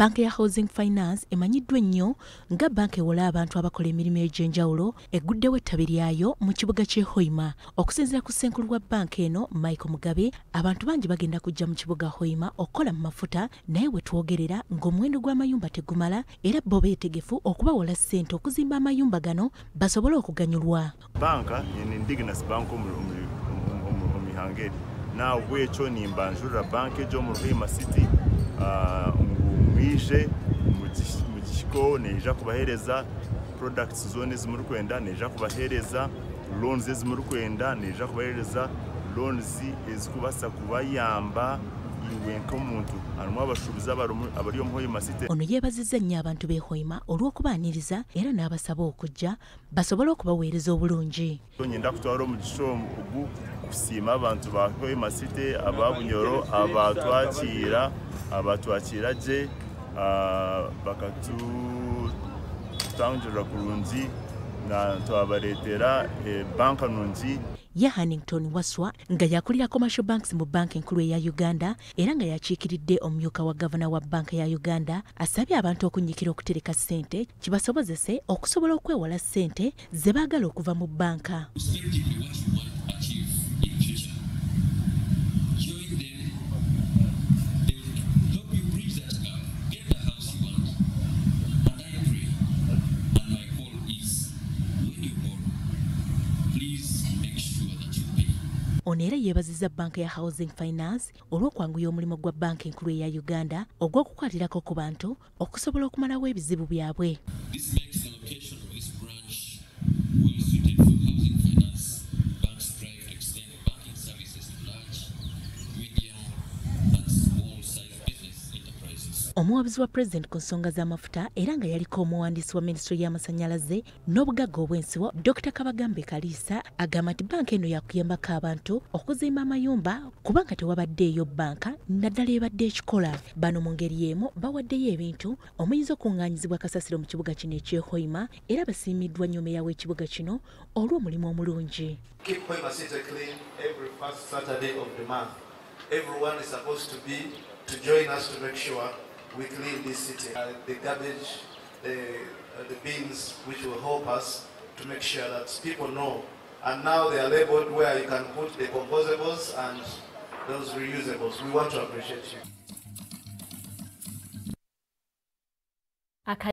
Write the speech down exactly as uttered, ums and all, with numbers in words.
Bbanka ya Housing Finance emanyiddwa ennyo nga bbanka ewola abantu abakola emirimu egy'enjawulo egguddewo ettabi lyayo mu kibuga ky'e Hoima. Okusinziira ku ssenkulu wa bbanka eno Michael Mugabe, abantu bangi bagenda kujja mu kibuga Hoima okukola mu mafuta, naye bwe twogerera ng'omuwendo gw'amayumba tegumala era bo beetegefu okubawola ssente okuzimba amayumba gano basobole okuganyulwa. Bbanka ni indigenous bank omu mihango eri naawe ekyo nimbanjurira banka egyo mu Hoima City mwije mu kiko neija kubahereza products zone ezimuri kwenda, neija kubahereza loans ezimuri kwenda, neija kubahereza loans ezikubasa kubayamba iwe nk'omuntu harimu abashubuzi abari omu Hoima City. Ono yeebazizza nnyo abantu b'e Hoima olw'okubaaniriza era n'abasaba okujja basobole okubaweereza obulungi. Nyenda kutwala omu kishoro ogu kusiima abantu ba Hoima City, aba Bunyoro, abatwakira abatwakira gye bakatutangirira kurungi na twabareetera banka nungi ya Hannington Waswa nga yakulira commercial banks mu banka enkulu eya Uganda era nga yakiikiridde omumyuka wa gavana wa banka ya Uganda asabye abantu okunyikira okutereka ssente kibasobozese okusobola okwewola ssente ze baagala okuva mu banka. Ono era yeebazizza bbanka ya Housing Finance olw'okwanguya omulimu gwa bbanka enkulu eya Uganda ogw'okukwatirako ku bantu okusobola okumalawo ebizibu byabwe. Omuwabuzi wa President ku nsonga z'amafuta era nga yaliko omuwandiisi wa Minisitule y'Amasannyalaze n'obugagga obw'ensibo Doctor Kabagambe Kaliisa agamba nti bbanka eno yakuyambako abantu okuzimba amayumba kubanga tewabaddeeyo bbanka naddala ebadde ekikola. Bano mu ngeri y'emu bawaddeyo ebintu omuyinza okuŋŋaanyizibwa kasasiro mu kibuga kino eky'e Hoima era basiimiddwa nnyo meeya w'ekibuga kino olw'omulimu omulungi. Keep Hoima City clean every first Saturday of the month. Everyone is supposed to be to join us to make sure we clean this city. Uh, the garbage, the, uh, the bins, which will help us to make sure that people know. And now they are labeled where you can put the composables and those reusables. We want to appreciate you.